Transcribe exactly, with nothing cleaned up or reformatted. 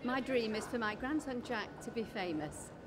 My dream is for my grandson Jack to be famous.